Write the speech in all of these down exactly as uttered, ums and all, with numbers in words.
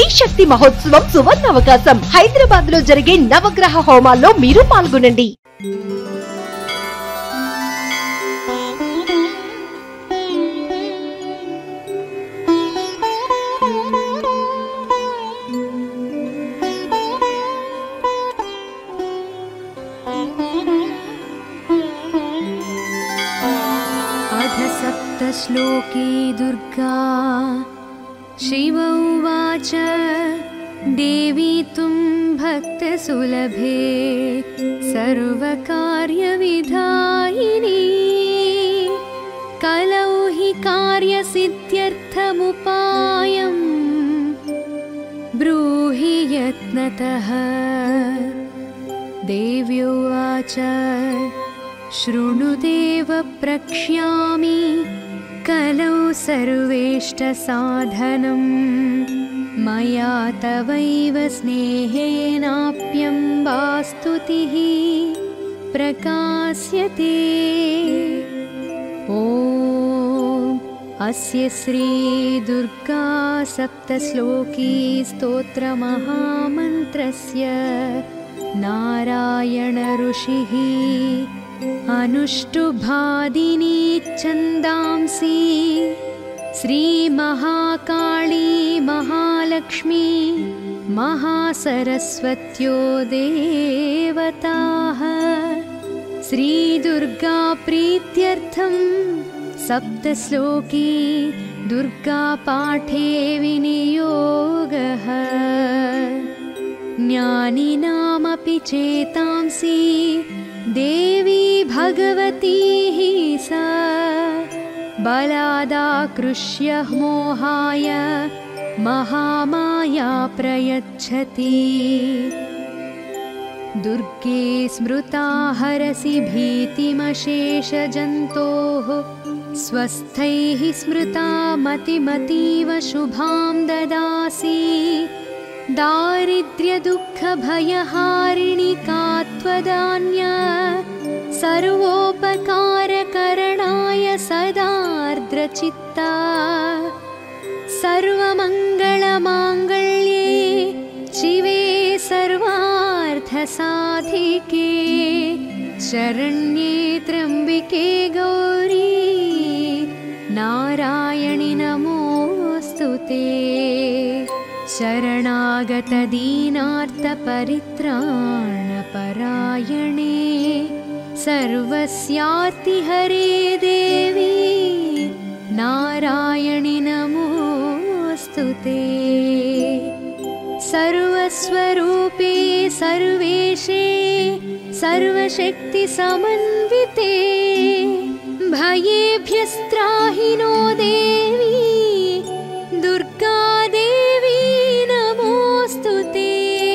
శక్తి మహోత్సవం సువర్ణ అవకాశం హైదరాబాద్ లో జరిగే నవగ్రహ హోమాల్లో మీరు పాల్గొనండి. अथ सप्तश्लोकी दुर्गा शिव उवाच देवी तुम भक्तसुलभे सर्वकार्यविधायिनी कलौ हि कार्यसिद्ध्यर्थमुपायं ब्रूहि यत्नतः. देवी उवाच शृणुदेव प्रक्ष्यामि कलौ सर्वेष्टसाधनं मया तवैव स्नेहेनाप्यम्बा स्तुतिः प्रकाश्यते. ॐ अस्य श्री दुर्गा सप्तश्लोकी स्तोत्रमहामन्त्रस्य नारायण ऋषिः अनुष्टुभादिनी छन्दांसि श्रीमहाकाली महालक्ष्मी महासरस्वत्यो देवताः. श्रीदुर्गा प्रीत्यर्थं सप्तश्लोकी दुर्गा पाठे विनियोगः. ज्ञानिनामपि चेतांसि देवी भगवती हि सा बलादाकृष्य मोहाय महामाया प्रयच्छति. दुर्गे स्मृता हरसि भीतिमशेषजन्तोः स्वस्थैः स्मृता मतिमतीव शुभां ददासि. दारिद्र्यदुःखभयहारिणि का त्वदान्या सर्वोपकारकरणाय सदार्द्रचित्ता. सर्वमङ्गलमाङ्गल्ये शिवे सर्वार्थसाधिके शरण्ये त्र्यम्बिके गौरी नारायणि नमोऽस्तुते. शरणागतदीनार्तपरित्राणपरायणे सर्वस्यार्तिहरे देवी नारायणि नमोऽस्तुते. सर्वस्वरूपे सर्वेशे सर्वशक्तिसमन्विते भयेभ्यस्त्राहि नो देवी दुर्गा देवी नमोऽस्तुते.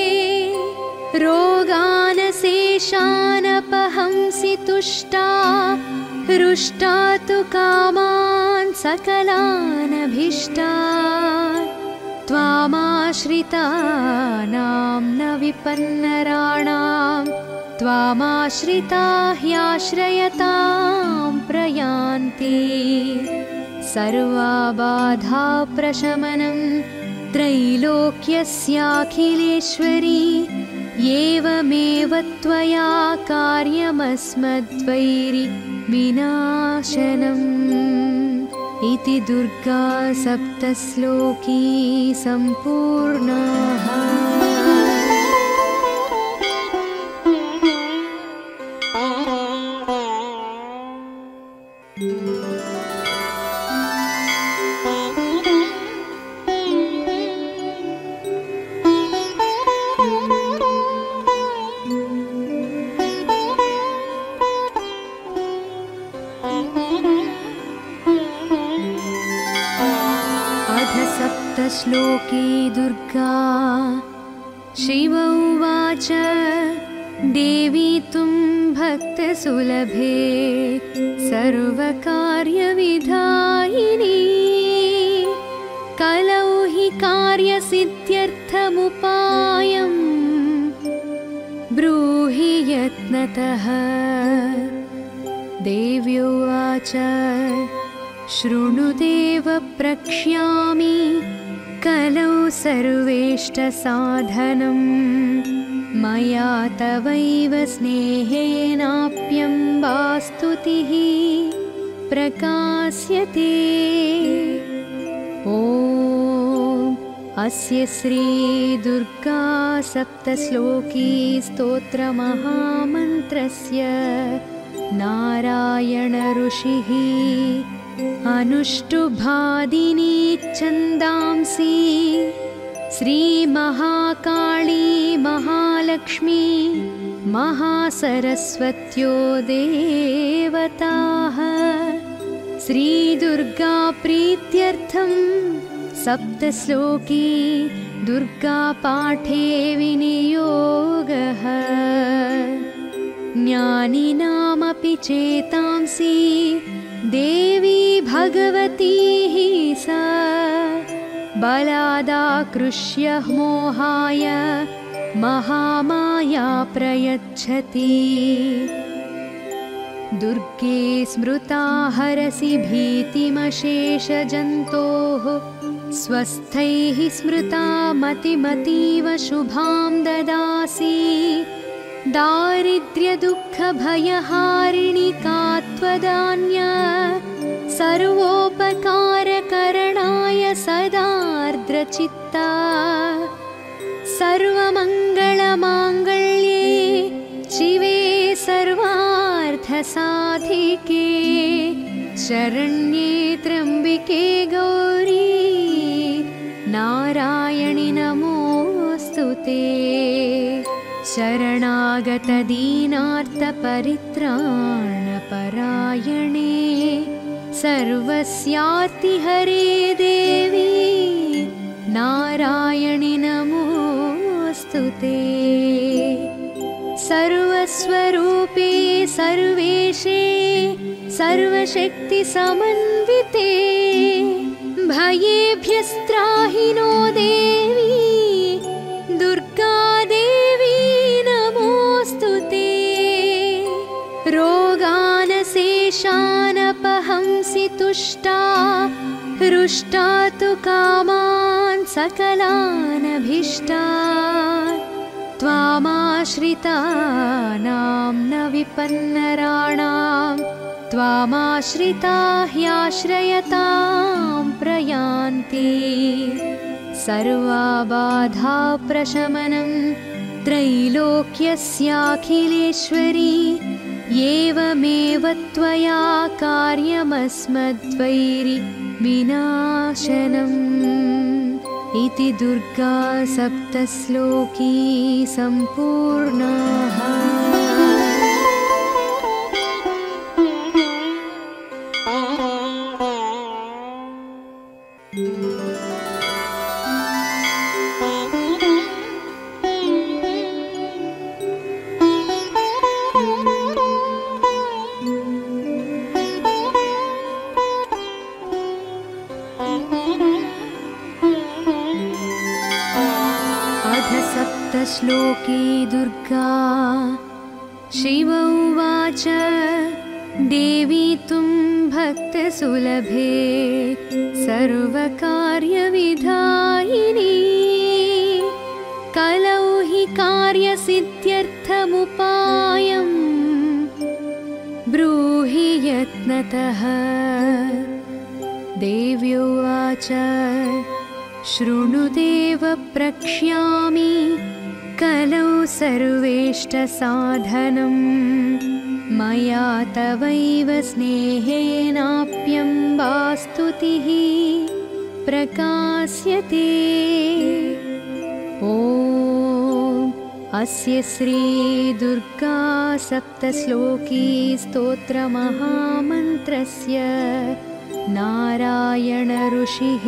रोगानशेषानपहंसि तुष्टा हृष्टा तु कामान् सकलानभीष्टान्. त्वामाश्रितानां न विपन्नराणां त्वामाश्रिता ह्याश्रयतां प्रयान्ति. सर्वबाधाप्रशमनं त्रैलोक्यस्याखिलेश्वरी एवमेव त्वया कार्यमस्मद्वैरि विनाशनम्. इति दुर्गा सप्तश्लोकी सम्पूर्णः. सप्तश्लोकी दुर्गा शिव उवाच देवी तुम भक्तसुलभे सर्वकार्यविधायिनी कलौ हि कार्यसिद्ध्यर्थमुपायं ब्रूहि यत्नतः. देवी उवाच शृणुदेव प्रक्ष्यामि कलौ सर्वेष्टसाधनं मया तवैव स्नेहेनाप्यम्बा स्तुतिः प्रकाश्यते। ॐ अस्य श्री दुर्गा सप्तश्लोकी स्तोत्रमहामन्त्रस्य नारायण ऋषिः अनुष्टुभादिनी छन्दांसि श्रीमहाकाली महालक्ष्मी महासरस्वत्यो देवताः श्रीदुर्गा प्रीत्यर्थं सप्तश्लोकी दुर्गा पाठे विनियोगः। ज्ञानिनामपि चेतांसि देवी भगवती हि सा बलादाकृष्य मोहाय महामाया प्रयच्छति। दुर्गे स्मृता हरसि भीतिमशेषजन्तोः स्वस्थैः स्मृता मतिमतीव शुभां ददासि। दारिद्र्यदुःखभयहारिणि का त्वदान्या सर्वोपकारकरणाय सदार्द्रचित्ता। सर्वमङ्गलमाङ्गल्ये शिवे सर्वार्थसाधिके शरण्ये त्र्यम्बिके गौरी नारायणि नमोऽस्तुते। शरणागतदीनार्तपरित्राणपरायणे सर्वस्यार्तिहरे देवी नारायणि नमोऽस्तुते। सर्वस्वरूपे सर्वेशे सर्वशक्तिसमन्विते भयेभ्यस्त्राहि नो देवी दुर्गा देवी नमोऽस्तुते। रोगानशेषानपहंसि तुष्टा हृष्टा तु कामान् सकलानभीष्टान्। त्वामाश्रितानां न विपन्नराणां त्वामाश्रिता ह्याश्रयतां प्रयान्ति। सर्वबाधाप्रशमनं त्रैलोक्यस्याखिलेश्वरी एवमेव त्वया कार्यमस्मद्वैरि विनाशनम् इति दुर्गा सप्तश्लोकी सम्पूर्णः। सप्तश्लोकी दुर्गा शिव उवाच देवी तुं भक्तसुलभे सर्वकार्यविधायिनी कलौ हि कार्यसिद्ध्यर्थमुपायम् ब्रूहि यत्नतः। देवी उवाच शृणुदेव प्रक्ष्यामि कलौ सर्वेष्टसाधनं मया तवैव स्नेहेनाप्यम्बा स्तुतिः प्रकाश्यते। ॐ अस्य श्री दुर्गा सप्तश्लोकी स्तोत्रमहामन्त्रस्य नारायण ऋषिः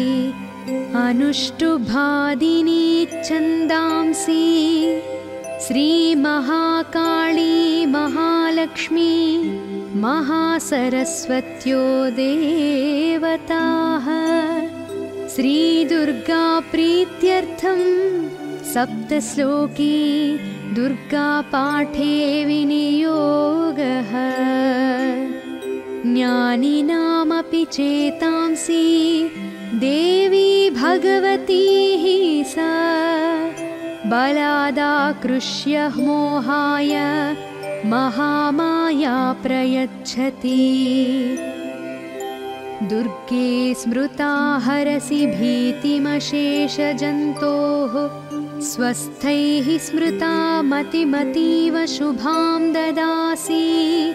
अनुष्टुभादिनी छन्दांसि श्रीमहाकाली महालक्ष्मी महासरस्वत्यो देवताः श्रीदुर्गा प्रीत्यर्थं सप्तश्लोकी दुर्गा पाठे विनियोगः। ज्ञानिनामपि चेतांसि देवी भगवती हि सा बलादाकृष्य मोहाय महामाया प्रयच्छति। दुर्गे स्मृता हरसि भीतिमशेषजन्तोः स्वस्थैः स्मृता मतिमतीव शुभां ददासि।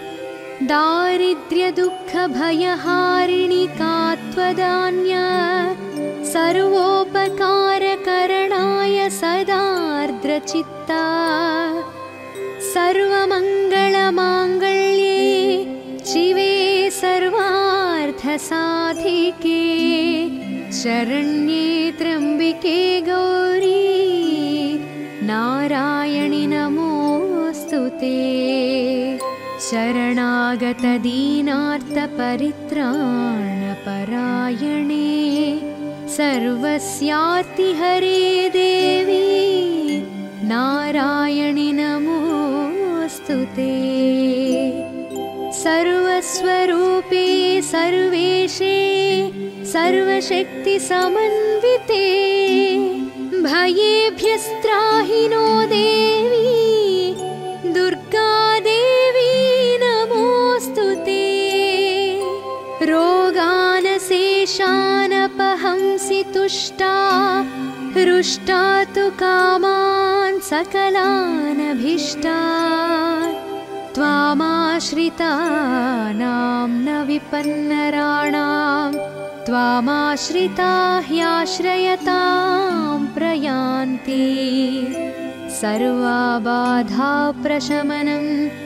दारिद्र्यदुःखभयहारिणि का त्वदान्या सर्वोपकारकरणाय सदार्द्रचित्ता। सर्वमङ्गलमाङ्गल्ये शिवे सर्वार्थसाधिके शरण्ये त्र्यम्बिके गौरी नारायणि नमोऽस्तुते। शरणागतदीनार्तपरित्राणपरायणे सर्वस्यार्तिहरे देवी नारायणि नमोऽस्तुते। सर्वस्वरूपे सर्वेशे सर्वशक्तिसमन्विते भयेभ्यस्त्राहि नो देवी दुर्गा देवी नमोऽस्तुते। रोगानशेषानपहंसि तुष्टा हृष्टा तु कामान् सकलानभीष्टान्। त्वामाश्रितानां न विपन्नराणां त्वामाश्रिता ह्याश्रयतां प्रयान्ति। सर्वबाधाप्रशमनं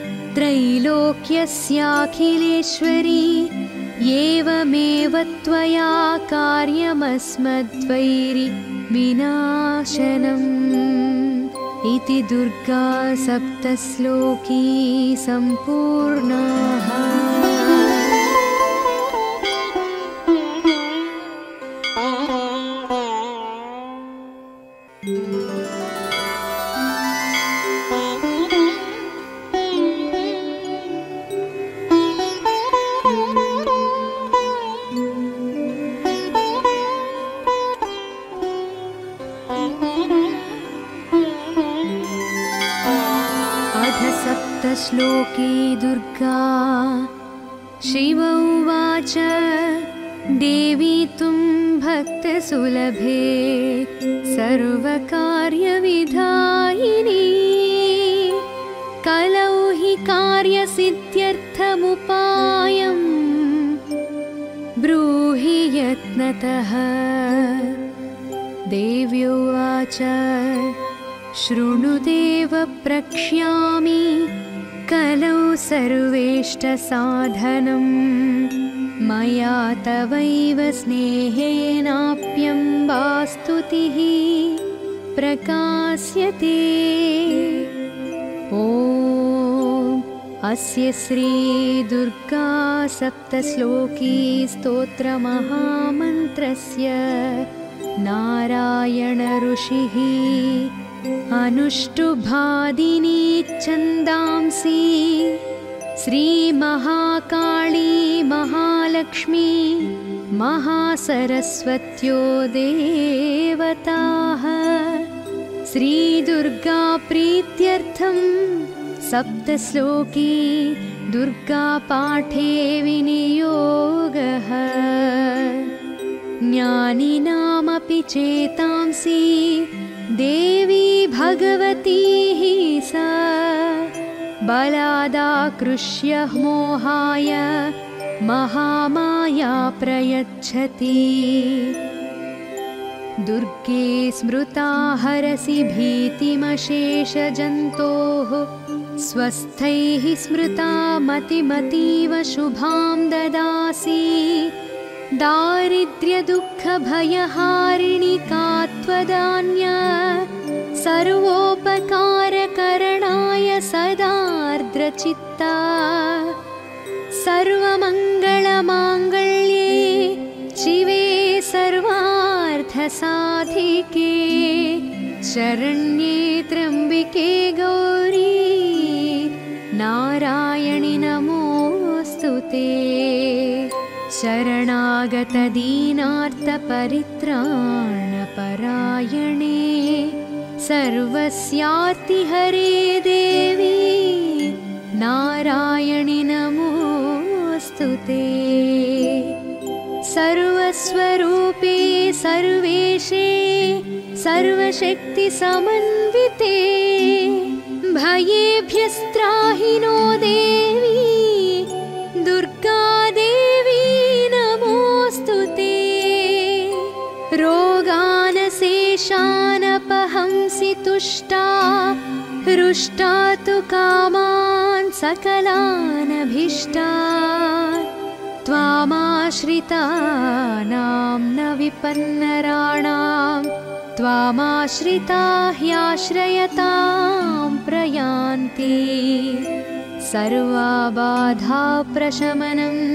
त्रैलोक्यस्याखिलेश्वरी एवमेव त्वया कार्यमस्मद्वैरि विनाशनम्। इति दुर्गा सप्तश्लोकी सम्पूर्णः। श्लोके दुर्गा शिव उवाच देवी तुं भक्तसुलभे सर्वकार्यविधायिनी। कलौ हि कार्यसिद्ध्यर्थमुपायं ब्रूहि यत्नतः। देवी उवाच शृणुदेव प्रक्ष्यामि कलौ सर्वेष्टसाधनं। मया तवैव स्नेहेनाप्यम्बास्तुतिः प्रकाश्यते। ॐ अस्य श्री दुर्गा सप्तश्लोकी स्तोत्रमहामन्त्रस्य नारायण ऋषिः अनुष्टुभादिनी छन्दांसि श्रीमहाकाली महालक्ष्मी महासरस्वत्यो देवताः। श्रीदुर्गा प्रीत्यर्थं सप्तश्लोकी दुर्गापाठे विनियोगः। ज्ञानिनामपि चेतांसि देवी भगवती हि सा बलादाकृष्य मोहाय महामाया प्रयच्छति। दुर्गे स्मृता हरसि भीतिमशेषजन्तोः स्वस्थैः स्मृता मतिमतीव शुभां ददासि। दारिद्र्यदुःखभयहारिणि का त्वदान्या सर्वोपकारकरणाय सदार्द्रचित्ता। सर्वमङ्गलमाङ्गल्ये शिवे सर्वार्थसाधिके शरण्ये त्र्यम्बिके गौरी नारायणि नमोऽस्तुते। शरणागतदीनार्तपरित्राणपरायणे शरणागतदीनार्तपरित्राणपरायणे सर्वस्यार्तिहरे देवी नारायणि नमोऽस्तुते। सर्वस्वरूपे सर्वेशे सर्वशक्तिसमन्विते भयेभ्यस्त्राहि नो देवी दुर्गा देवी नमोऽस्तुते। रोगानशेषानपहंसि तुष्टा हृष्टा तु कामान् सकलानभीष्टान् त्वामाश्रितानां न विपन्नराणां त्वामाश्रिता ह्याश्रयतां प्रयान्ति। सर्वबाधाप्रशमनं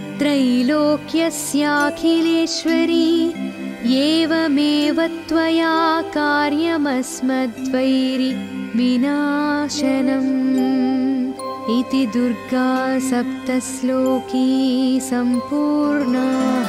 त्रैलोक्यस्याखिलेश्वरी एवमेव त्वया कार्यमस्मद्वैरि विनाशनम् इति दुर्गा सप्तश्लोकी सम्पूर्णः।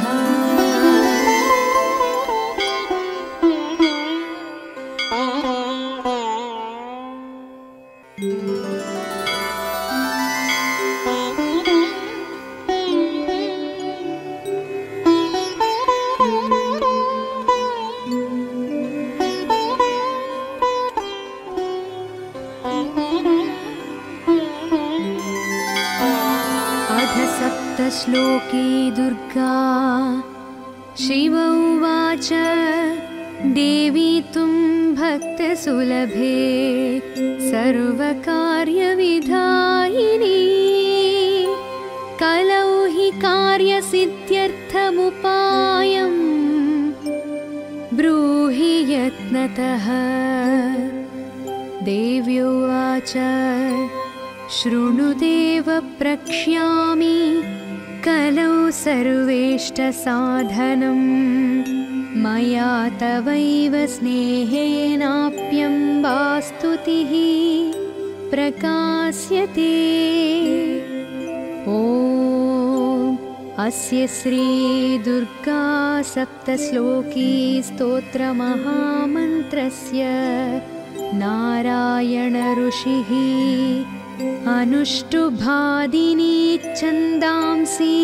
सप्तश्लोकी दुर्गा। शिव उवाच देवी तुं भक्तसुलभे सर्वकार्यविधायिनी कलौ हि कार्यसिद्ध्यर्थमुपायं ब्रूहि यत्नतः। देवी उवाच शृणुदेव प्रक्ष्यामि कलौ सर्वेष्टसाधनं मया तवैव स्नेहेनाप्यम्बा स्तुतिः प्रकाश्यते। ॐ अस्य श्री दुर्गा सप्तश्लोकी स्तोत्रमहामन्त्रस्य नारायण ऋषिः अनुष्टुभादिनी छन्दांसि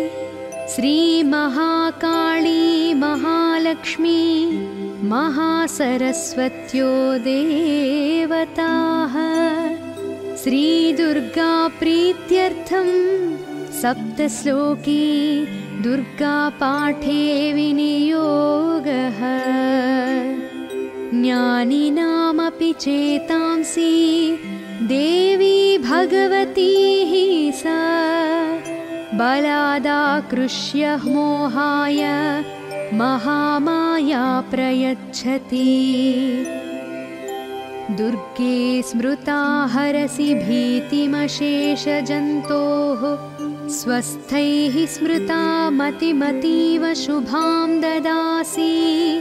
श्रीमहाकाली महालक्ष्मी महासरस्वत्यो देवताः। श्रीदुर्गा प्रीत्यर्थं सप्तश्लोकी दुर्गापाठे विनियोगः। ज्ञानिनामपि चेतांसि देवी भगवती हि सा बलादाकृष्य मोहाय महामाया प्रयच्छति। दुर्गे स्मृता हरसि भीतिमशेषजन्तोः स्वस्थैः स्मृता मतिमतीव शुभां ददासि।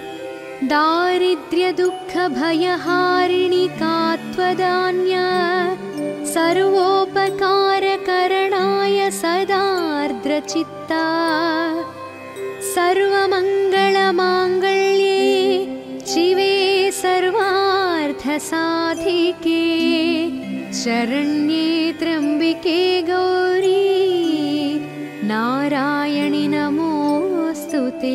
दारिद्र्यदुःखभयहारिणि का त्वदान्या सर्वोपकारकरणाय सदार्द्रचित्ता। सर्वमङ्गलमाङ्गल्ये शिवे सर्वार्थसाधिके शरण्ये त्र्यम्बिके गौरी नारायणि नमोऽस्तुते।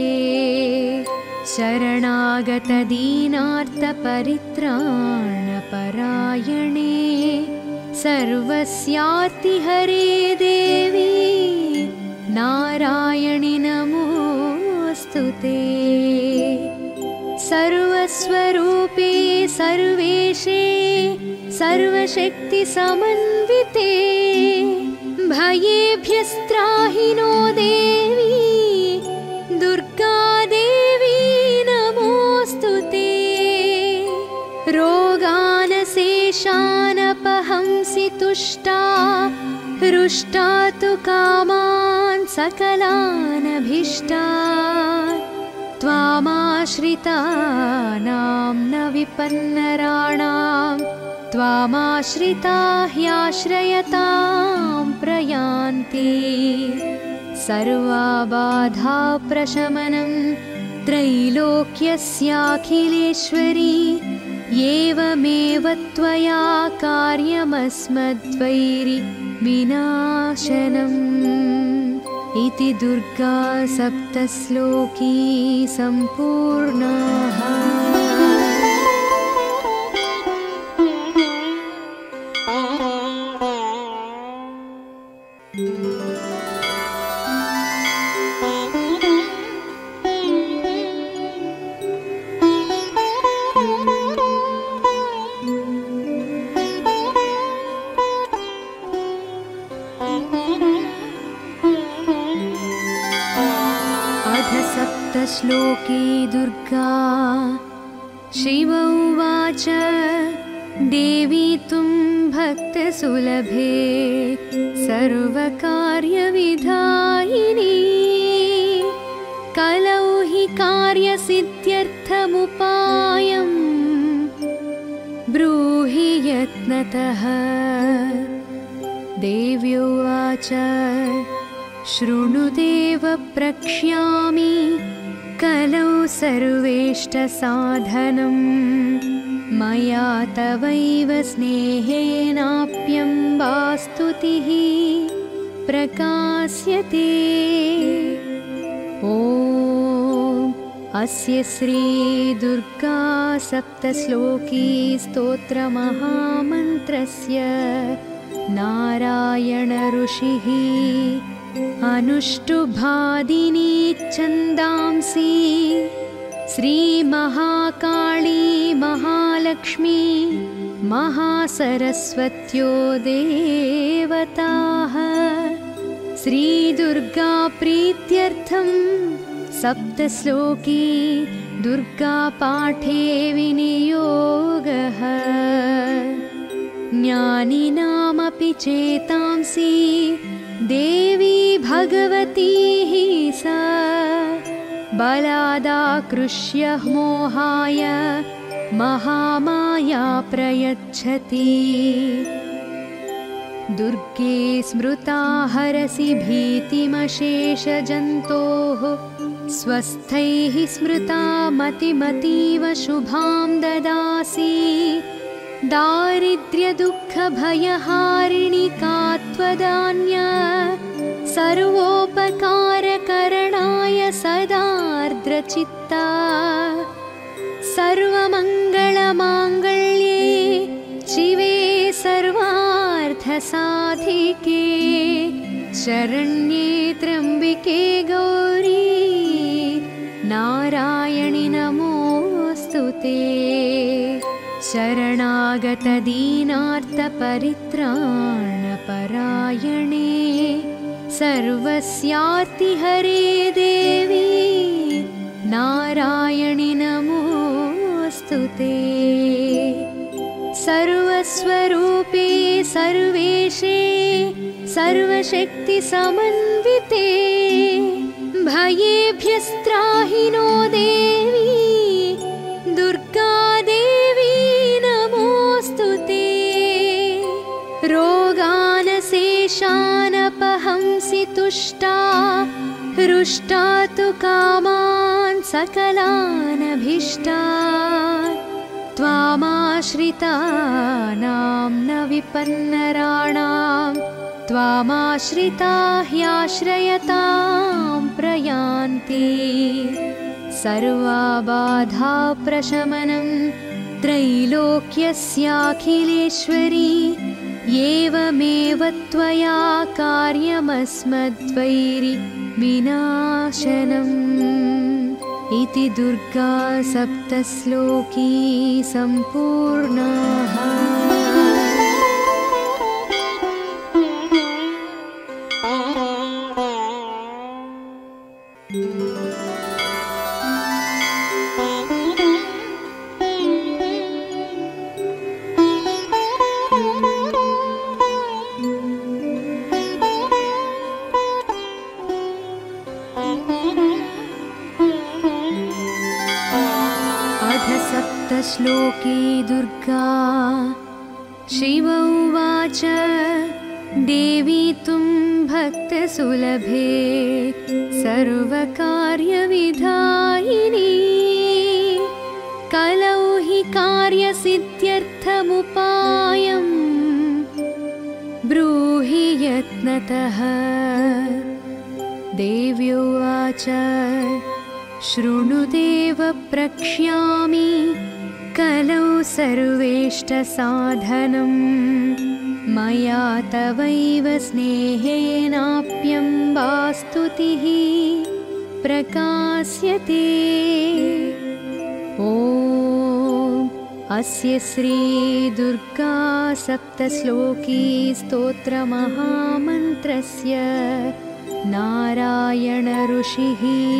शरणागतदीनार्तपरित्राणपरायणे सर्वस्यार्तिहरे देवी नारायणि नमोऽस्तुते। सर्वस्वरूपे सर्वेशे सर्वशक्तिसमन्विते भयेभ्यस्त्राहि नो देवी दुर्गा देवी नमोऽस्तुते। रोगानशेषानपहंसि तुष्टा हृष्टा तु कामान् सकलानभीष्टान् त्वामाश्रितानां न विपन्नराणां त्वामाश्रिता ह्याश्रयतां प्रयान्ति। सर्वाबाधाप्रशमनं त्रैलोक्यस्याखिलेश्वरी एवमेव त्वया कार्यमस्मद्वैरि विनाशनम् इति दुर्गा सप्तश्लोकी सम्पूर्णः। श्लोके दुर्गा शिव उवाच देवी तुं भक्तसुलभे सर्वकार्यविधायिनी कलौ हि कार्यसिद्ध्यर्थमुपायं ब्रूहि यत्नतः। देवी उवाच शृणुदेव प्रक्ष्यामि कलौ सर्वेष्टसाधनं मया तवैव स्नेहेनाप्यम्बास्तुतिः प्रकाश्यते। ॐ अस्य श्री दुर्गा सप्तश्लोकी स्तोत्रमहामन्त्रस्य नारायण ऋषिः अनुष्टुभादिनी छन्दांसि श्रीमहाकाली महालक्ष्मी महासरस्वत्यो देवताः। श्रीदुर्गा प्रीत्यर्थं सप्तश्लोकी दुर्गापाठे विनियोगः। ज्ञानिनामपि चेतांसि देवी भगवती हि सा बलादाकृष्य मोहाय महामाया प्रयच्छति। दुर्गे स्मृता हरसि भीतिमशेषजन्तोः स्वस्थैः स्मृता मतिमतीव शुभां ददासि। दारिद्र्यदुःखभयहारिणि का त्वदान्य सर्वोपकारकरणाय सदार्द्रचित्ता। सर्वमङ्गलमाङ्गल्ये शिवे सर्वार्थसाधिके शरण्ये त्र्यम्बिके गौरी नारायणि नमोऽस्तुते। शरणागतदीनार्तपरित्राणपरायणे सर्वस्यार्तिहरे देवी नारायणि नमोऽस्तुते। सर्वस्वरूपे सर्वेशे सर्वशक्तिसमन्विते भयेभ्यस्त्राहि नो देवी दुर्गा देवी नमोऽस्तुते। रोगानशेषानपहंसि तुष्टा हृष्टा तु कामान् सकलानभीष्टान् त्वामाश्रितानां न विपन्नराणां त्वामाश्रिता ह्याश्रयतां प्रयान्ति। सर्वाबाधाप्रशमनं त्रैलोक्यस्याखिलेश्वरी एवमेव त्वया कार्यमस्मद्वैरि विनाशनम् इति दुर्गा सप्तश्लोकी सम्पूर्णः। सप्तश्लोकी दुर्गा शिव उवाच देवी तुम भक्तसुलभे सर्वकार्यविधायिनी कलौ हि कार्यसिद्ध्यर्थमुपायम् ब्रूहि यत्नतः। देव्युवाच शृणुदेव प्रक्ष्यामि कलौ सर्वेष्टसाधनम् मया तवैव स्नेहेनाप्यम्बा स्तुतिः प्रकाश्यते। ॐ अस्य श्री दुर्गा सप्तश्लोकी स्तोत्रमहामन्त्रस्य नारायण ऋषिः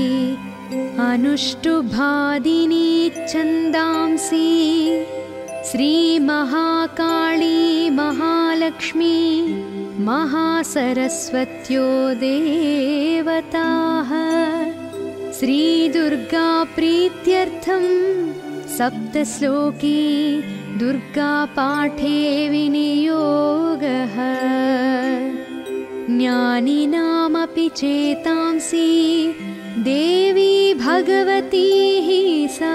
अनुष्टुभादिनी छन्दांसि श्रीमहाकाली महालक्ष्मी महासरस्वत्यो देवताः। श्रीदुर्गा प्रीत्यर्थं सप्तश्लोकी दुर्गा पाठे विनियोगः। ज्ञानिनामपि चेतांसि देवी भगवती हि सा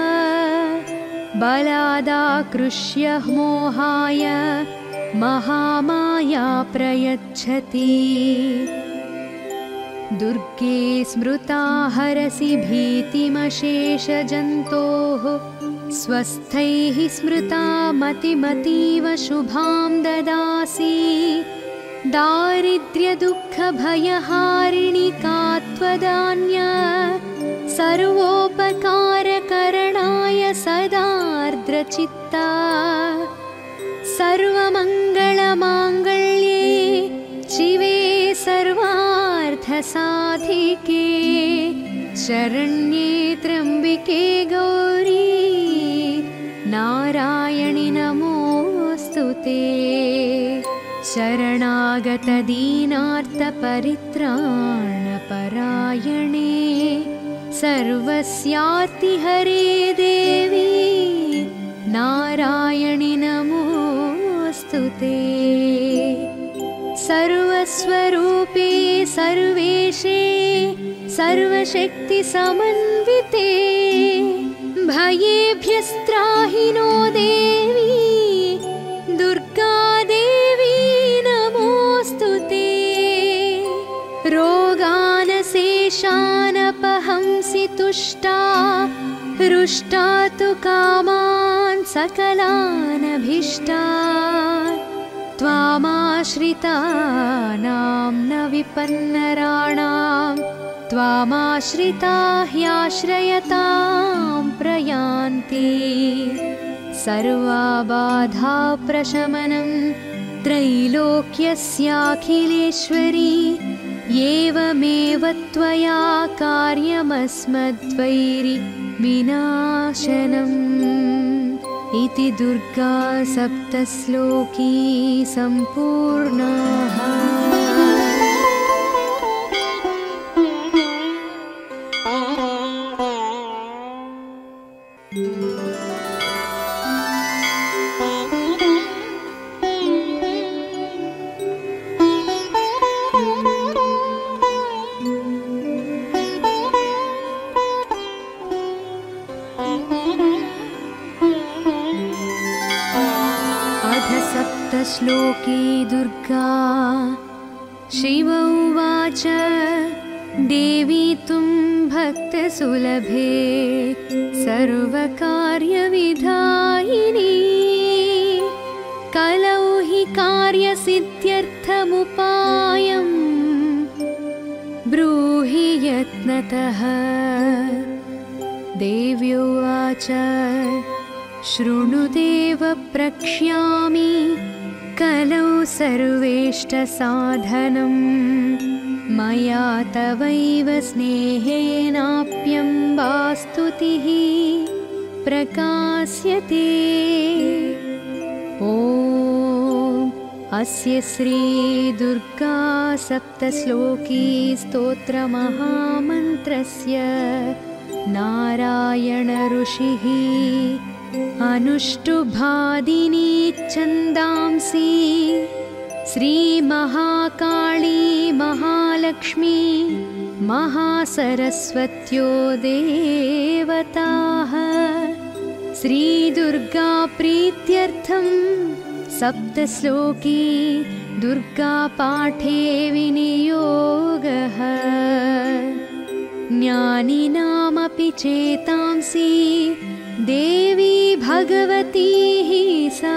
बलादाकृष्य मोहाय महामाया प्रयच्छति। दुर्गे स्मृता हरसि भीतिमशेषजन्तोः स्वस्थैः स्मृता मतिमतीव शुभां ददासि। दारिद्र्यदुःखभयहारिणि का त्वदान्या सर्वोपकारकरणाय सदार्द्रचित्ता। सर्वमङ्गलमाङ्गल्ये शिवे सर्वार्थसाधिके शरण्ये त्र्यम्बिके गौरी नारायणि नमोऽस्तुते। शरणागतदीनार्तपरित्राणपरायणे सर्वस्यार्तिहरे देवी नारायणि नमोऽस्तुते। सर्वस्वरूपे सर्वेशे सर्वशक्तिसमन्विते भयेभ्यस्त्राहि नो देवी दुर्गा देवी नमोऽस्तुते। रोगानशेषानपहंसि तुष्टा हृष्टा तु कामान् सकलानभीष्टान्। त्वामाश्रितानां न विपन्नराणां त्वामाश्रिता ह्याश्रयतां प्रयान्ति। सर्वबाधाप्रशमनं त्रैलोक्यस्याखिलेश्वरी एवमेव त्वया कार्यमस्मद्वैरि विनाशनम् इति दुर्गा सप्तश्लोकी सम्पूर्णः। श्लोकी दुर्गा शिव उवाच देवी तुम भक्तसुलभे सर्वकार्यविधायिनी कलौ हि कार्यसिद्ध्यर्थमुपायम् ब्रूहि यत्नतः। देव्युवाच शृणुदेव प्रक्ष्यामि कलौ सर्वेष्टसाधनम् मया तवैव स्नेहेनाप्यम्बा स्तुतिः प्रकाश्यते। ॐ अस्य श्री दुर्गा सप्तश्लोकी स्तोत्रमहामन्त्रस्य नारायण ऋषिः अनुष्टुभादिनी छन्दांसि श्रीमहाकाली महालक्ष्मी महासरस्वत्यो देवताः श्रीदुर्गा प्रीत्यर्थं सप्तश्लोकी दुर्गापाठे विनियोगः ज्ञानिनामपि चेतांसि देवी भगवती हि सा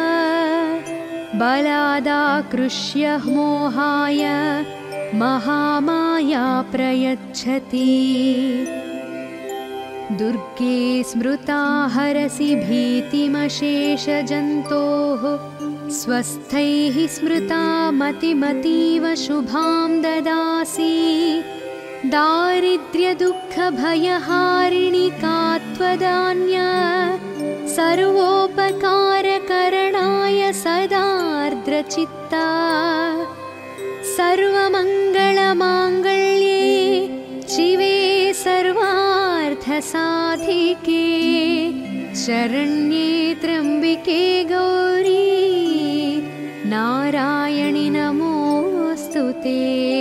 बलादाकृष्य मोहाय महामाया प्रयच्छति दुर्गे स्मृता हरसि भीतिमशेषजन्तोः स्वस्थैः स्मृता मतिमतीव शुभां ददासि दारिद्र्यदुःखभयहारिणि का त्वदान्या सर्वोपकारकरणाय सदार्द्रचित्ता सर्वमङ्गलमाङ्गल्ये शिवे सर्वार्थसाधिके शरण्ये त्र्यम्बिके गौरी नारायणि नमोऽस्तुते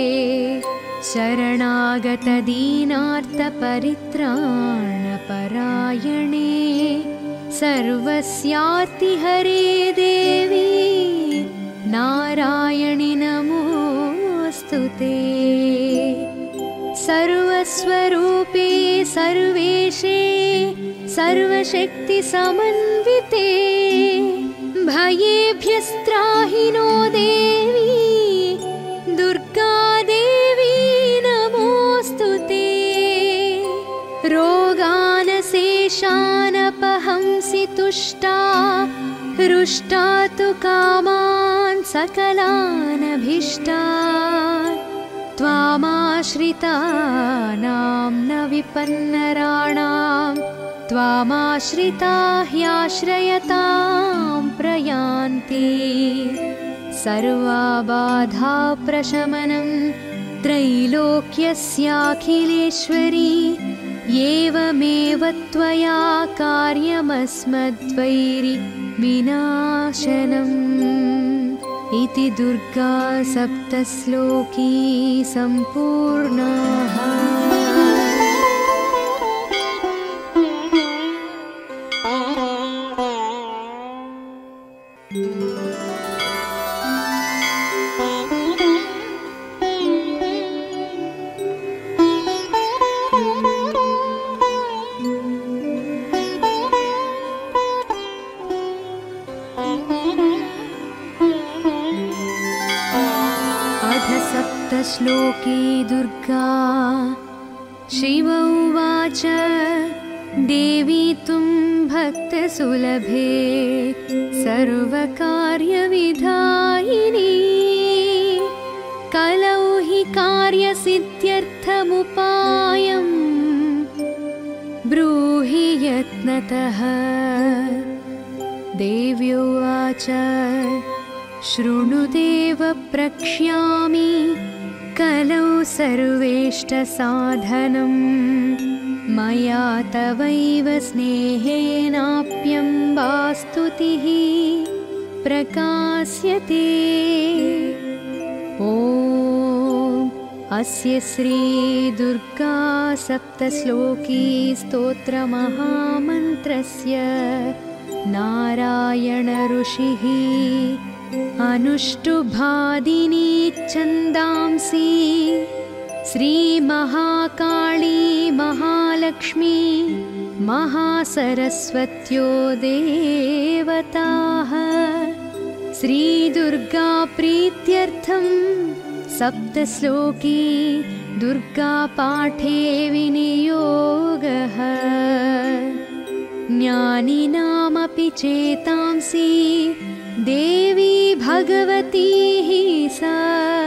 शरणागतदीनार्तपरित्राणपरायणे सर्वस्यार्तिहरे देवी नारायणि नमोऽस्तुते सर्वस्वरूपे सर्वेशे सर्वशक्तिसमन्विते भयेभ्यस्त्राहि नो देवी दुर्गा देवी नमोऽस्तुते रोगानशेषानपहंसि तुष्टा हृष्टा तु कामान् सकलानभीष्टान् त्वामाश्रितानां न विपन्नराणां त्वामाश्रिता ह्याश्रयतां प्रयान्ति सर्वबाधाप्रशमनं त्रैलोक्यस्याखिलेश्वरी एवमेव त्वया कार्यमस्मद्वैरि विनाशनम् इति दुर्गा सप्तश्लोकी सम्पूर्णः। श्लोके दुर्गा शिव उवाच देवी तुं भक्तसुलभे सर्वकार्यविधायिनी कलौ हि कार्यसिद्ध्यर्थमुपायं ब्रूहि यत्नतः। देवी उवाच शृणुदेव प्रक्ष्यामि कलौ सर्वेष्टसाधनं मया तवैव स्नेहेनाप्यम्बास्तुतिः प्रकाश्यते। ॐ अस्य श्री दुर्गा सप्तश्लोकी स्तोत्रमहामन्त्रस्य नारायण ऋषिः अनुष्टुभादिनी छन्दांसि श्रीमहाकाली महालक्ष्मी महासरस्वत्यो देवताः श्रीदुर्गा प्रीत्यर्थं सप्तश्लोकी दुर्गापाठे विनियोगः। ज्ञानिनामपि चेतांसि देवी भगवती हि सा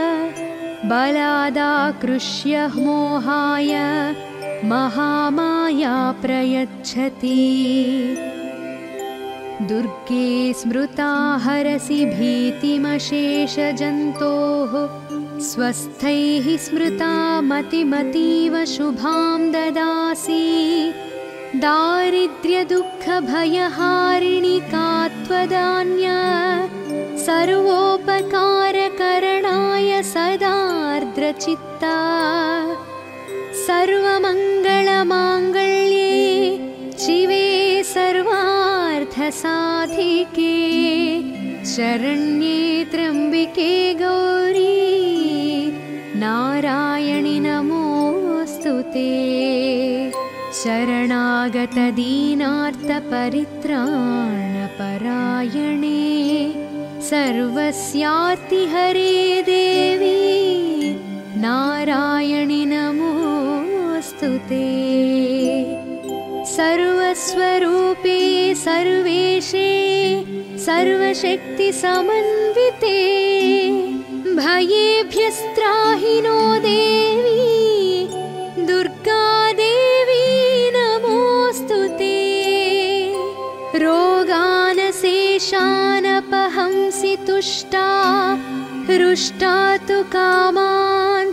बलादाकृष्य मोहाय महामाया प्रयच्छति। दुर्गे स्मृता हरसि भीतिमशेषजन्तोः स्वस्थैः स्मृता मतिमतीव शुभां ददासि दारिद्र्यदुःखभयहारिणि का त्वदान्या सर्वोपकारकर सदार्द्रचित्ता सर्वमङ्गलमाङ्गल्ये शिवे सर्वार्थसाधिके शरण्ये त्र्यम्बिके गौरी नारायणि नमोऽस्तुते शरणागतदीनार्तपरित्राणपरायणे सर्वस्यार्तिहरे देवी नारायणि नमोऽस्तुते सर्वस्वरूपे सर्वेशे सर्वशक्तिसमन्विते भयेभ्यस्त्राहि नो देवी दुर्गा देवी नमोऽस्तुते रोगानशेषानपहंसि तुष्टा हृष्टा तु कामान्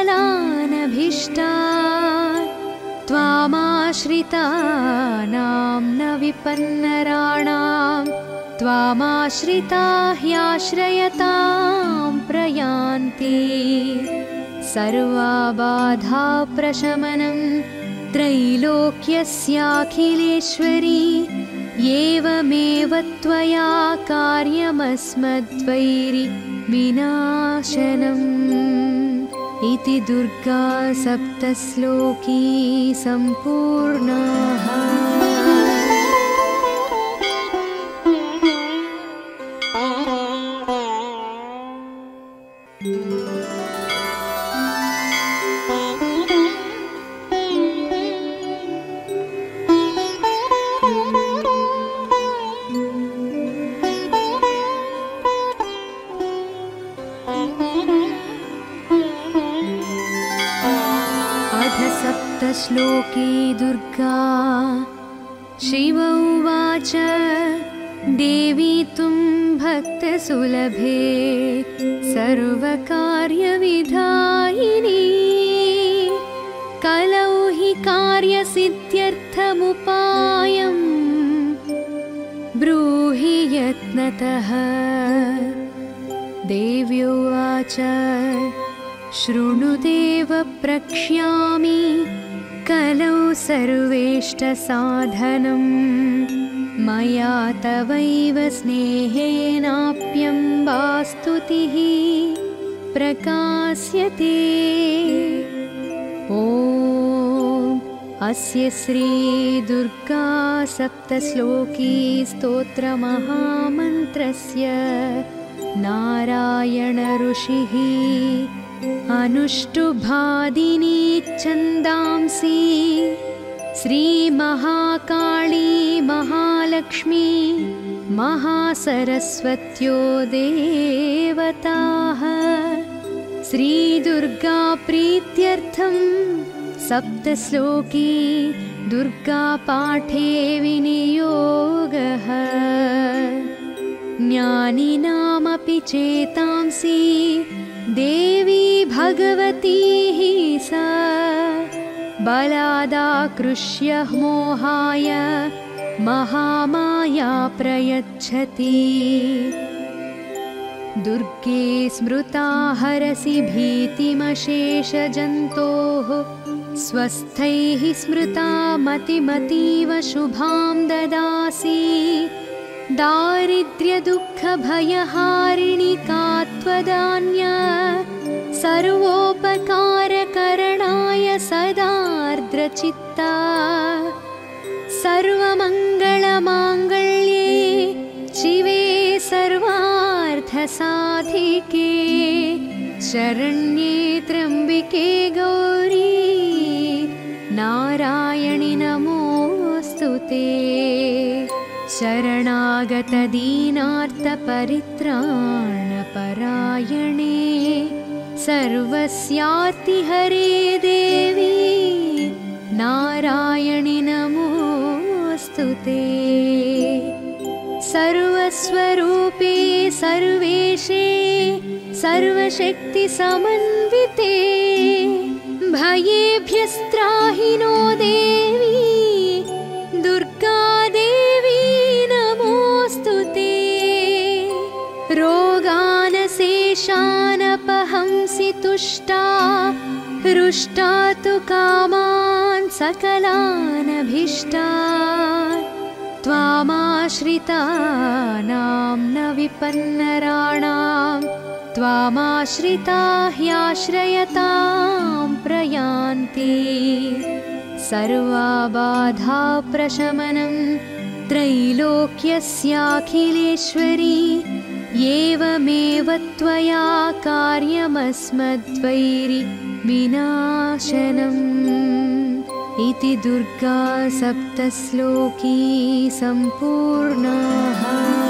सकलानभीष्टान् त्वामाश्रितानां न विपन्नराणां त्वामाश्रिता ह्याश्रयतां प्रयान्ति सर्वबाधाप्रशमनं त्रैलोक्यस्याखिलेश्वरी एवमेव त्वया कार्यमस्मद्वैरि विनाशनम् इति दुर्गा सप्तश्लोकी सम्पूर्णः। सप्तश्लोकी दुर्गा शिव उवाच देवी तुं भक्तसुलभे सर्वकार्यविधायिनी कलौ हि कार्यसिद्ध्यर्थमुपायं ब्रूहि यत्नतः। देवी उवाच शृणुदेव प्रक्ष्यामि कलौ सर्वेष्टसाधनं मया तवैव स्नेहेनाप्यम्बास्तुतिः प्रकाश्यते। ॐ अस्य श्री दुर्गा सप्तश्लोकी स्तोत्रमहामन्त्रस्य नारायण ऋषिः अनुष्टुभादिनी छन्दांसि श्रीमहाकाली महालक्ष्मी महासरस्वत्यो देवताः श्रीदुर्गा प्रीत्यर्थं सप्तश्लोकी दुर्गा पाठे विनियोगः। ज्ञानिनामपि चेतांसि देवी भगवती हि सा बलादाकृष्य मोहाय महामाया प्रयच्छति। दुर्गे स्मृता हरसि भीतिमशेषजन्तोः स्वस्थैः स्मृता मतिमतीव शुभां ददासि। दारिद्र्यदुःखभयहारिणि का त्वदान्या सर्वोपकारकरणाय सदार्द्रचित्ता सर्वमङ्गलमाङ्गल्ये शिवे सर्वार्थसाधिके शरण्ये त्र्यम्बिके गौरी नारायणि नमोऽस्तुते। शरणागतदीनार्तपरित्राणपरायणे सर्वस्यार्तिहरे देवी नारायणि नमोऽस्तुते। सर्वस्वरूपे सर्वेशे सर्वशक्तिसमन्विते भयेभ्यस्त्राहि नो देवी दुर्गा देवी नमोऽस्तुते। रोगानशेषानपहं कामांसि तुष्टा हृष्टा तु कामान् सकलानभीष्टान् त्वामाश्रितानां न विपन्नराणां त्वामाश्रिता ह्याश्रयतां प्रयान्ति सर्वाबाधा प्रशमनं त्रैलोक्यस्याखिलेश्वरी एवमेव त्वया कार्यमस्मद्वैरि विनाशनम् इति दुर्गा सप्तश्लोकी सम्पूर्णः।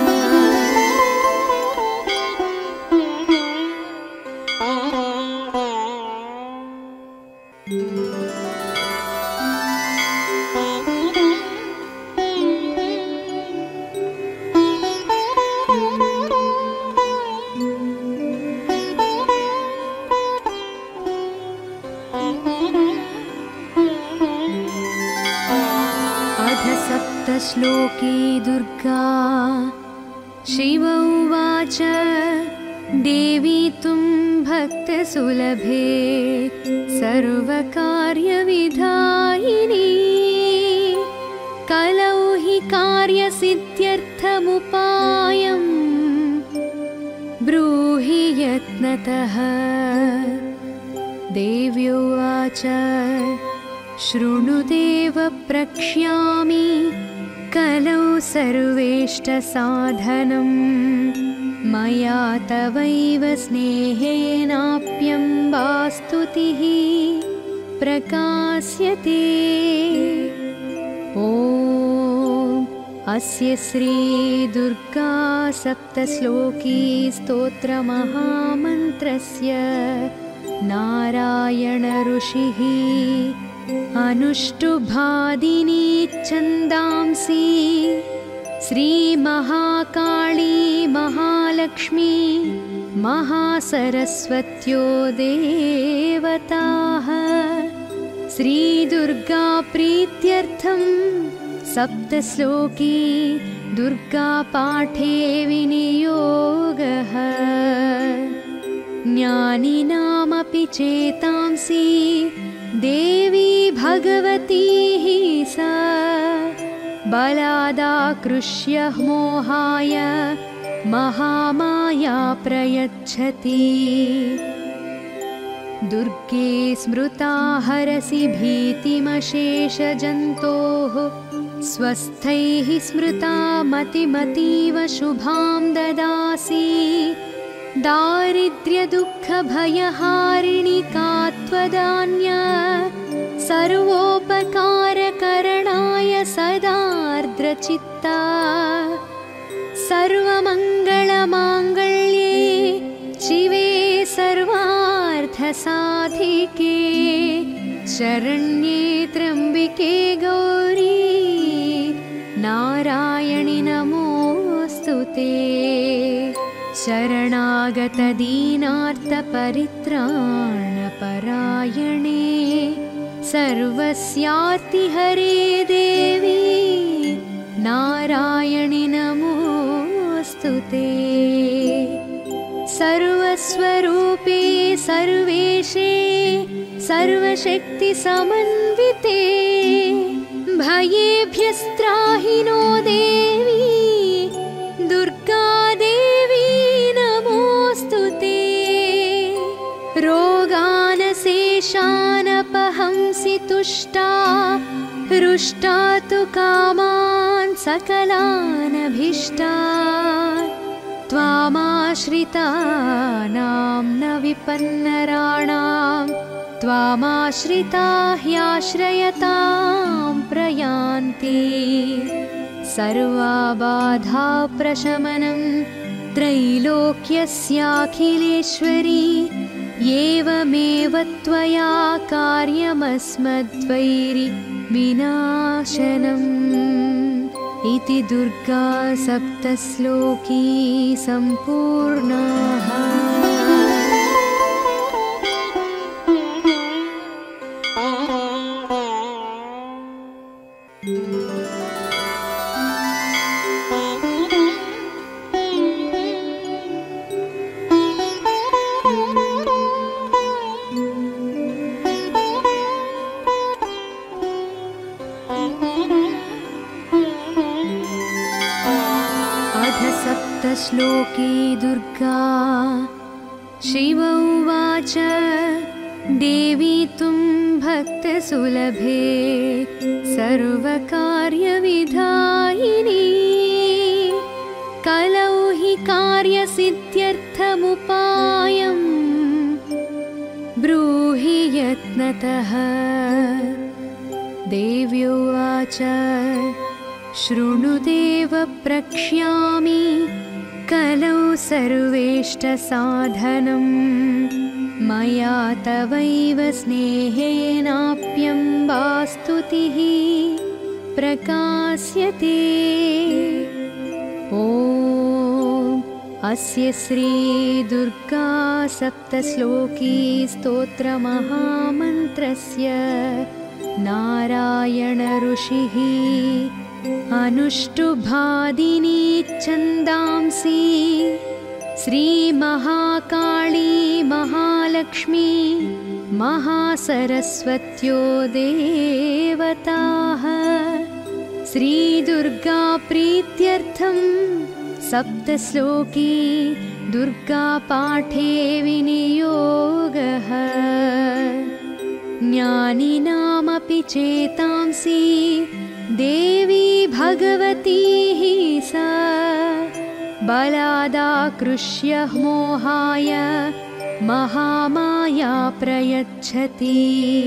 श्लोके दुर्गा शिव उवाच देवी तुं भक्तसुलभे सर्वकार्यविधायिनी कलौ हि कार्यसिद्ध्यर्थमुपायं ब्रूहि यत्नतः। देवी उवाच शृणुदेव प्रक्ष्यामि कलौ सर्वेष्टसाधनं मया तवैव स्नेहेनाप्यम्बास्तुतिः प्रकाश्यते। ॐ अस्य श्रीदुर्गा सप्तश्लोकी स्तोत्रमहामन्त्रस्य नारायण ऋषिः अनुष्टुभादिनी छन्दांसि श्रीमहाकाली महालक्ष्मी महासरस्वत्यो देवताः श्रीदुर्गा प्रीत्यर्थं सप्तश्लोकी दुर्गापाठे विनियोगः। ज्ञानिनामपि चेतांसि देवी भगवती हि सा बलादाकृष्य मोहाय महामाया प्रयच्छति। दुर्गे स्मृता हरसि भीतिमशेषजन्तोः स्वस्थैः स्मृता मतिमतीव शुभां ददासि। दारिद्र्यदुःखभयहारिणि का त्वदान्या सर्वोपकारकरणाय सदार्द्रचित्ता सर्वमङ्गलमाङ्गल्ये शिवे सर्वार्थसाधिके शरण्ये त्र्यम्बिके गौरी नारायणि नमोऽस्तुते। शरणागतदीनार्तपरित्राणपरायणे सर्वस्यार्तिहरे देवी नारायणि नमोऽस्तुते। सर्वस्वरूपे सर्वेशे सर्वशक्तिसमन्विते भयेभ्यस्त्राहि नो देवी दुर्गा देवी नमोऽस्तुते। रोगानशेषानपहंसि तुष्टा हृष्टा तु कामान् सकलानभीष्टान् त्वामाश्रितानां न विपन्नराणां त्वामाश्रिता ह्याश्रयतां प्रयान्ति सर्वाबाधा प्रशमनं त्रैलोक्यस्याखिलेश्वरी एवमेव त्वया कार्यमस्मद्वैरि विनाशनम् इति दुर्गा सप्तश्लोकी सम्पूर्णः। सप्तश्लोकी दुर्गा। शिव उवाच देवी त्वं भक्तसुलभे सर्वकार्यविधायिनी। कलौ हि कार्यसिद्ध्यर्थमुपायं ब्रूहि यत्नतः। देवी उवाच शृणुदेव प्रक्ष्यामि कलौ सर्वेष्टसाधनं। मया तवैव स्नेहेनाप्यम्बा स्तुतिः प्रकाश्यते। ॐ अस्य श्री दुर्गा सप्तश्लोकी स्तोत्रमहामन्त्रस्य नारायण ऋषिः अनुष्टुभादिनी छन्दांसि। श्रीमहाकाली महालक्ष्मी महासरस्वत्यो देवताः। श्रीदुर्गा प्रीत्यर्थं सप्तश्लोकी दुर्गा पाठे विनियोगः। ज्ञानिनामपि चेतांसि देवी भगवती हि सा। बलादाकृष्य मोहाय महामाया प्रयच्छति।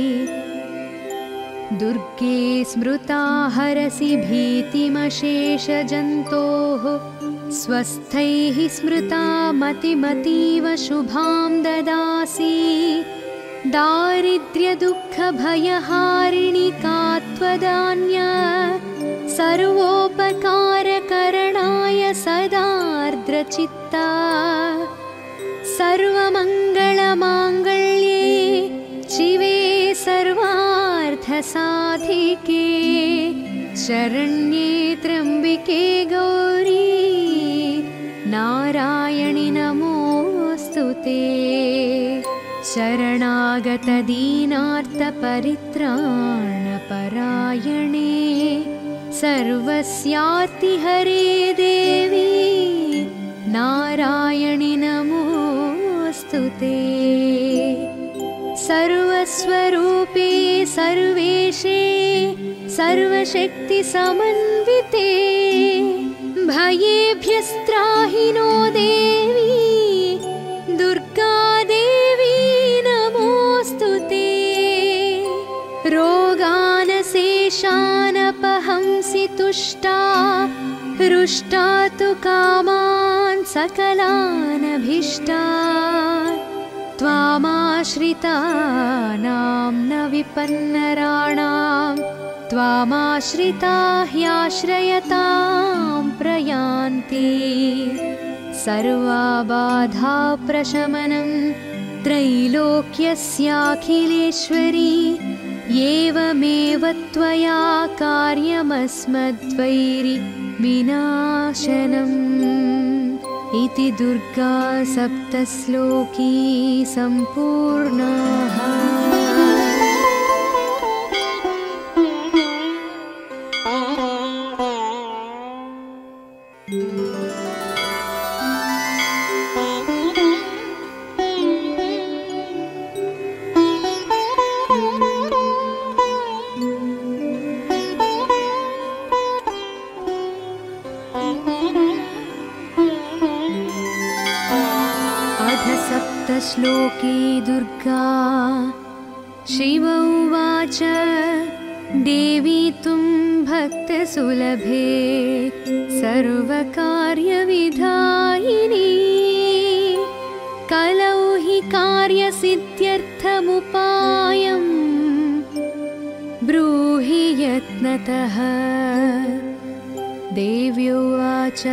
दुर्गे स्मृता हरसि भीतिमशेषजन्तोः। स्वस्थैः स्मृता मतिमतीव शुभां ददासि। दारिद्र्यदुःखभयहारिणि का त्वदान्या। सर्वोपकारकरणाय सदार्द्रचित्ता। सर्वमङ्गलमाङ्गल्ये शिवे सर्वार्थसाधिके। शरण्ये त्र्यम्बिके गौरी नारायणि नमोऽस्तुते। शरणागतदीनार्तपरित्राणपरायणे सर्वस्यार्तिहरे देवी नारायणि नमोऽस्तुते। सर्वस्वरूपे सर्वेशे सर्वशक्तिसमन्विते। भयेभ्यस्त्राहि नो देवी दुर्गा देवी नमोऽस्तुते। रोगानशेषानपहंसि तुष्टा। हृष्टा तु कामान् सकलानभीष्टा। त्वामाश्रितानां न विपन्नराणां। त्वामाश्रिता ह्याश्रयतां प्रयान्ति। सर्वबाधाप्रशमनं त्रैलोक्यस्याखिलेश्वरी। एवमेव त्वया कार्यमस्मद्वैरि विनाशनम्। इति दुर्गा सप्तश्लोकी सम्पूर्णः। सप्तश्लोकी दुर्गा। शिव उवाच देवी त्वं भक्तसुलभे सर्वकार्यविधायिनी। कलौ हि कार्यसिद्ध्यर्थमुपायं ब्रूहि यत्नतः। देवी उवाच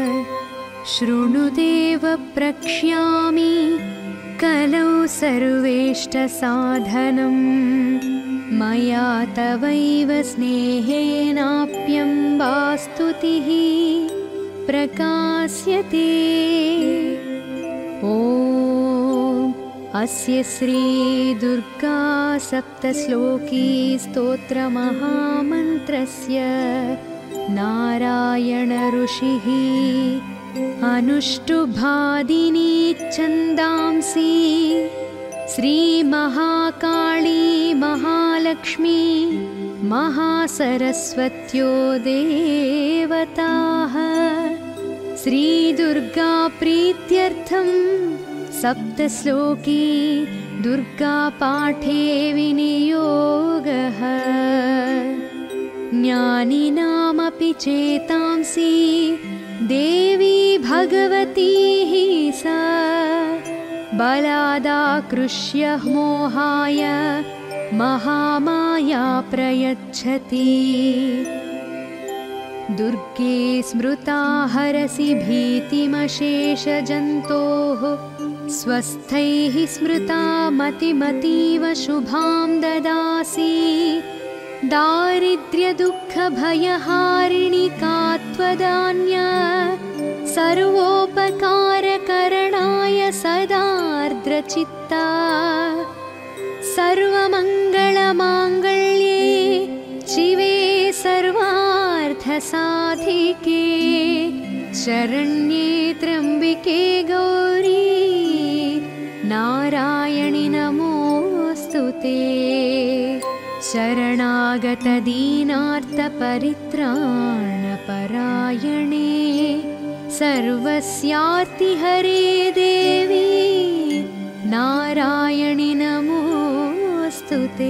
शृणुदेव प्रक्ष्यामि कलौ सर्वेष्टसाधनं। मया तवैव स्नेहेनाप्यम्बा स्तुतिः प्रकाश्यते। ॐ अस्य श्री दुर्गा सप्तश्लोकी स्तोत्रमहामन्त्रस्य नारायण ऋषिः अनुष्टुभादिनी छन्दांसि श्रीमहाकाली महालक्ष्मी महासरस्वत्यो देवताः श्रीदुर्गा प्रीत्यर्थं सप्तश्लोकी दुर्गापाठे विनियोगः ज्ञानिनामपि चेतांसि देवी भगवती सा बलादाकृष्य मोहाय महामाया प्रयच्छति दुर्गे स्मृता हरसि भीतिमशेषजन्तोः स्वस्थैः स्मृता मतिमतीव शुभां ददासि दारिद्र्यदुःखभयहारिणि का त्वदान्य सर्वोपकारकरणाय सदार्द्रचित्ता सर्वमङ्गलमाङ्गल्ये शिवे सर्वार्थसाधिके शरण्ये त्र्यम्बिके गौरी नारायणि नमोऽस्तुते शरणागतदीनार्तपरित्राणपरायणे सर्वस्यार्तिहरे देवी नारायणि नमोऽस्तुते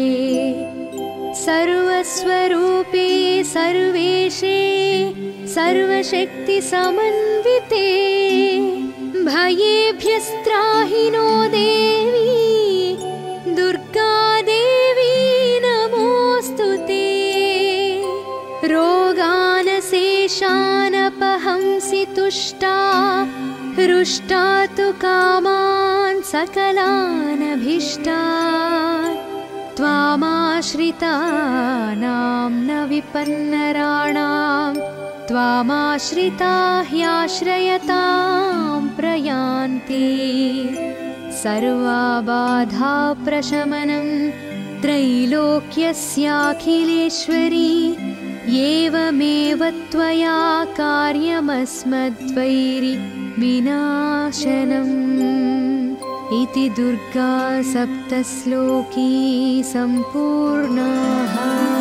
सर्वस्वरूपे सर्वेशे सर्वशक्तिसमन्विते भयेभ्यस्त्राहि नो देवी दुर्गा देवी नमोऽस्तुते रोगानशेषानपहंसि तुष्टा हृष्टा तु कामान् सकलानभीष्टान् त्वामाश्रितानां न विपन्नराणां त्वामाश्रिता ह्याश्रयतां प्रयान्ति सर्वबाधाप्रशमनं त्रैलोक्यस्याखिलेश्वरी एवमेव त्वया कार्यमस्मद्वैरि विनाशनम् इति दुर्गा सप्तश्लोकी सम्पूर्णा।